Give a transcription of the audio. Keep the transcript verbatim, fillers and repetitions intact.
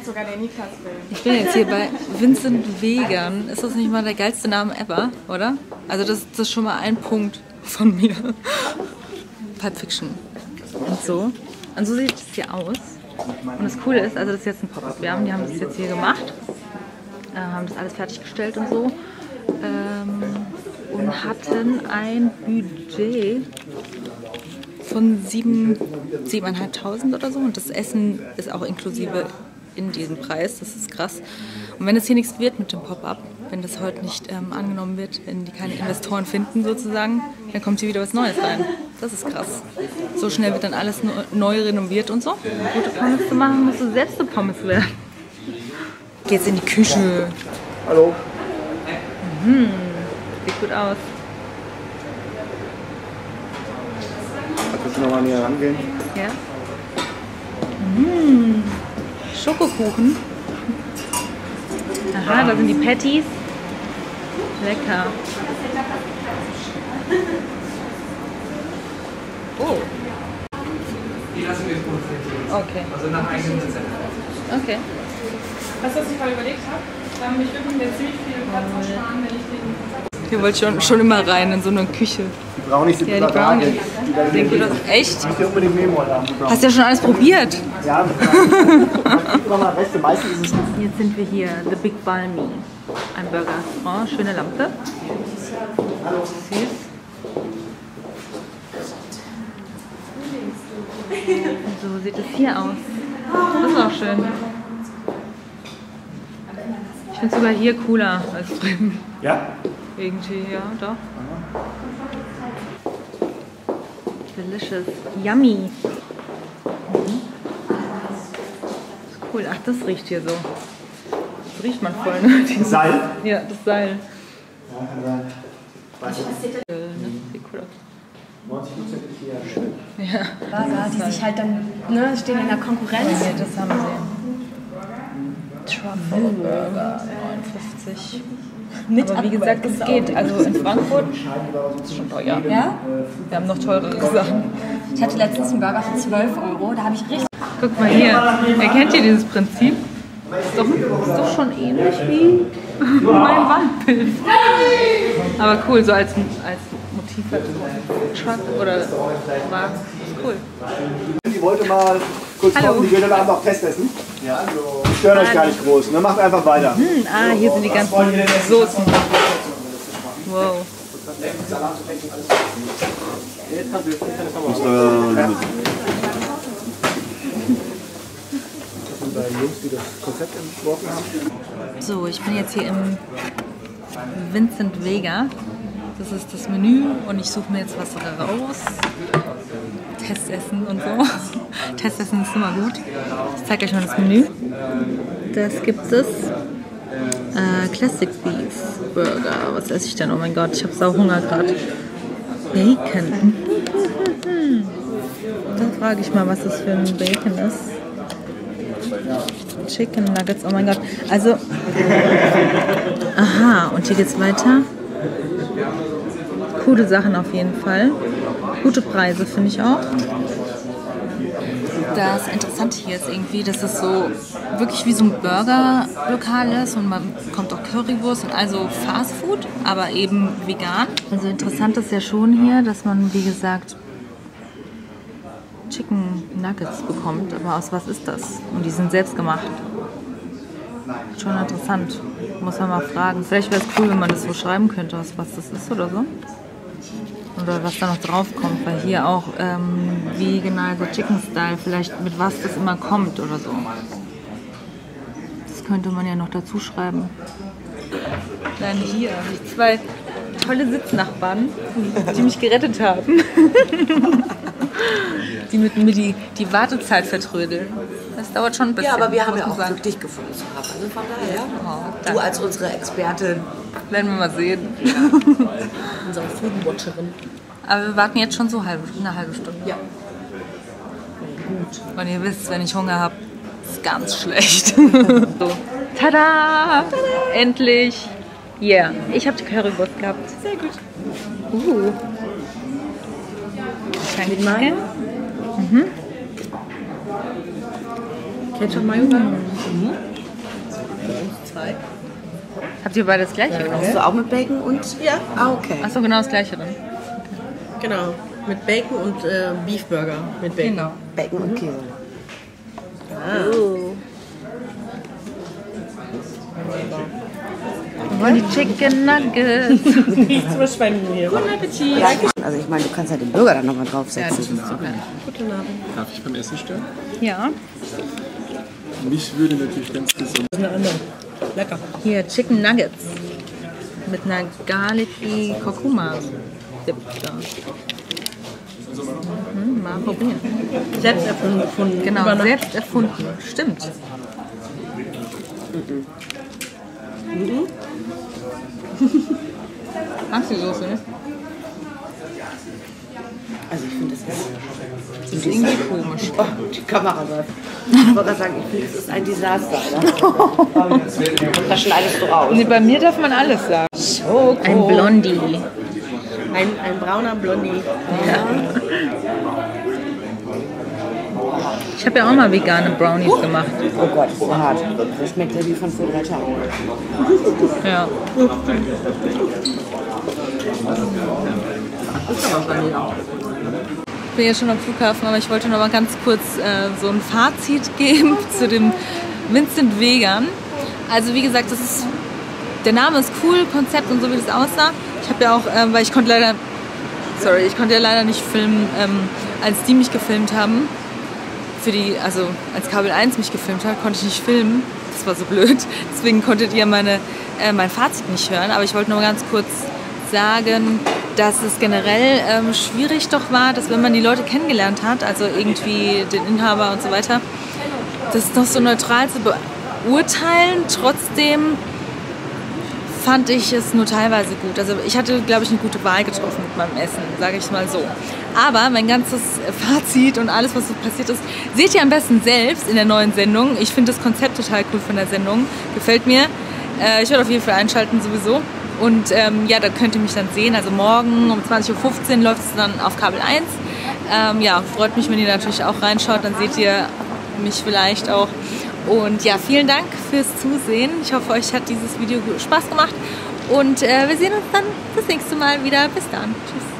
sogar der Niklas-Film. Ich bin jetzt hier bei Vincent Vegan. Ist das nicht mal der geilste Name ever, oder? Also das, das ist schon mal ein Punkt von mir. Pulp Fiction. Und so. Und so sieht es hier aus. Und das Coole ist, also das ist jetzt ein Pop-Up. Wir haben, die haben das jetzt hier gemacht. Äh, haben das alles fertiggestellt und so. Ähm, und hatten ein Budget von sieben, siebeneinhalbtausend oder so. Und das Essen ist auch inklusive in diesem Preis. Das ist krass. Und wenn es hier nichts wird mit dem Pop-Up, wenn das heute nicht ähm, angenommen wird, wenn die keine Investoren finden sozusagen, dann kommt hier wieder was Neues rein. Das ist krass. So schnell wird dann alles neu renoviert und so. Um gute Pommes zu machen, musst du selbst eine Pommes werden. Geht's in die Küche. Hallo. Mhm. Sieht gut aus. Kannst du noch mal näher rangehen? Ja. Mmh. Schokokuchen. Aha, da sind die Patties. Lecker. Oh. Die lassen wir produzieren. Okay. Also nach eigenem Rezept. Okay. Weißt du, was ich mal überlegt habe? Da haben mich wirklich mir ziemlich viel Platz ersparen, wenn ich den... Hier wollte ich schon, schon immer rein in so eine Küche. Die Brownies sind Ja, die Brownies. Sehen gut aus. Echt? Ich will unbedingt nehmen heute Abend. Hast du ja schon alles probiert? Ja, man kriegt immer mal Reste. Meistens ist es gut. Jetzt sind wir hier, The Big Balmy. Ein Burger-Restaurant, schöne Lampe. Süß. So sieht es hier aus. Das ist auch schön. Ich finde es sogar hier cooler als drüben. Ja? Irgendwie, ja, doch. Delicious. Yummy. Mhm. Ist cool. Ach, das riecht hier so. Das riecht man voll, ne? Dieses, Seil? Ja, das Seil. Ja, kann sein. Weiß ich nicht. Äh, ne? Sieht cool aus. neunzig Prozent ist hier schön. Ja. Burger, die sich halt dann, ne, stehen in der Konkurrenz. Ja, das haben sie. Truffle Burger, neunundfünfzig. Mit Aber wie gesagt, es geht. Also in Frankfurt ist schon teuer. Ja? Wir haben noch teurere Sachen. Ich hatte letztens einen Burger für zwölf Euro, da habe ich richtig... Guck mal hier. Erkennt ihr dieses Prinzip? Ist doch, ist doch schon ähnlich wie mein Wandbild. Aber cool, so als, als Motiv halt so Truck oder Wagen. Ist cool. Die wollte mal kurz Hallo. kommen, die will dann Abend auch Test essen. Ja, hallo. Stört euch gar nicht groß, ne? Macht einfach weiter. Hm, ah, hier sind die ganzen Soßen. Wow. Jungs, die das Konzept entworfen haben. So, ich bin jetzt hier im Vincent Vega. Das ist das Menü und ich suche mir jetzt was raus. Testessen und so. Testessen ist immer gut. Ich zeige euch mal das Menü. Das gibt es. Äh, Classic Beef Burger. Was esse ich denn? Oh mein Gott, ich habe sau Hunger gerade. Bacon. Dann frage ich mal, was das für ein Bacon ist. Chicken Nuggets, oh mein Gott. Also, aha, und hier geht's weiter. Coole Sachen auf jeden Fall. Gute Preise, finde ich auch. Das Interessante hier ist irgendwie, dass es so wirklich wie so ein Burgerlokal ist und man bekommt auch Currywurst und also Fast Food, aber eben vegan. Also interessant ist ja schon hier, dass man, wie gesagt, Chicken Nuggets bekommt, aber aus was ist das? Und die sind selbst gemacht. Schon interessant. Muss man mal fragen. Vielleicht wäre es cool, wenn man das so schreiben könnte, aus was das ist oder so. Oder was da noch drauf kommt, weil hier auch ähm, Veganizer Chicken Style, vielleicht mit was das immer kommt oder so. Das könnte man ja noch dazu schreiben. Dann hier habe ich zwei tolle Sitznachbarn, die mich gerettet haben. Die mit mir die, die Wartezeit vertrödeln. Das dauert schon ein bisschen. Ja, aber wir haben muss ja man auch sagen. Glück, dich gefunden zu haben. Also von daher, Oh, du danke. als unsere Expertin, Werden wir mal sehen. unsere Foodwatcherin. Aber wir warten jetzt schon so halbe, eine halbe Stunde. Ja. Gut. Und ihr wisst, wenn ich Hunger habe, ist ganz schlecht. So. Tada! Endlich! Yeah. Ich habe die Currywurst gehabt. Sehr gut. Uh. Kleine Chicken. Mhm. Ketchup Mayo da. Mhm. Zwei. Habt ihr beide das gleiche? Ja, hast du auch mit Bacon und... Ja. Ah, okay. Achso, genau das gleiche dann. Genau. Mit Bacon und äh, Beef Burger. Mit Bacon. Genau. Bacon und Käse. Ah. Oh. Wir wollen die Chicken Nuggets. Nichts verschwenden hier. Guten Appetit. Ja, also ich meine, du kannst ja den Burger dann nochmal draufsetzen. Ja, das ist super. Guten Abend. Darf ich beim Essen stören? Ja. Mich würde natürlich ganz gesund. Das ist eine andere. Lecker. Hier, Chicken Nuggets. Mit einer Garlicky Kurkuma Dip da. Hm, mal probieren. Selbst erfunden. Genau, Über Nacht. selbst erfunden. Stimmt. Mhm. Mhm. Magst du die Soße, ne? Also ich finde, das ist... Das ist irgendwie komisch. Oh, die Kamera läuft. Ich wollte gerade sagen, ich finde, es ist ein Desaster. Das schneidest du raus. Nee, bei mir darf man alles sagen. Schoko. Ein Blondie. Ein, ein brauner Blondie. Ja. Ich habe ja auch mal vegane Brownies gemacht. Oh Gott, das ist so hart. Das schmeckt ja wie von vor drei Tagen. Ja. Ich bin jetzt schon am Flughafen, aber ich wollte noch mal ganz kurz äh, so ein Fazit geben zu dem Vincent Vegan. Also wie gesagt, das ist, der Name ist cool, Konzept und so wie das aussah. Ich habe ja auch, äh, weil ich konnte leider, sorry, ich konnte ja leider nicht filmen, ähm, als die mich gefilmt haben. Für die, also als Kabel eins mich gefilmt hat, konnte ich nicht filmen. Das war so blöd. Deswegen konntet ihr meine, äh, mein Fazit nicht hören. Aber ich wollte nur ganz kurz sagen, dass es generell ähm, schwierig doch war, dass wenn man die Leute kennengelernt hat, also irgendwie den Inhaber und so weiter, das noch so neutral zu beurteilen. Trotzdem fand ich es nur teilweise gut. Also ich hatte, glaube ich, eine gute Wahl getroffen mit meinem Essen, sage ich mal so. Aber mein ganzes Fazit und alles, was so passiert ist, seht ihr am besten selbst in der neuen Sendung. Ich finde das Konzept total cool von der Sendung. Gefällt mir. Äh, ich werde auf jeden Fall einschalten sowieso. Und ähm, ja, da könnt ihr mich dann sehen. Also morgen um zwanzig Uhr fünfzehn läuft es dann auf Kabel eins. Ähm, ja, freut mich, wenn ihr natürlich auch reinschaut. Dann seht ihr mich vielleicht auch. Und ja, vielen Dank fürs Zusehen. Ich hoffe, euch hat dieses Video Spaß gemacht. Und äh, wir sehen uns dann das nächste Mal wieder. Bis dann. Tschüss.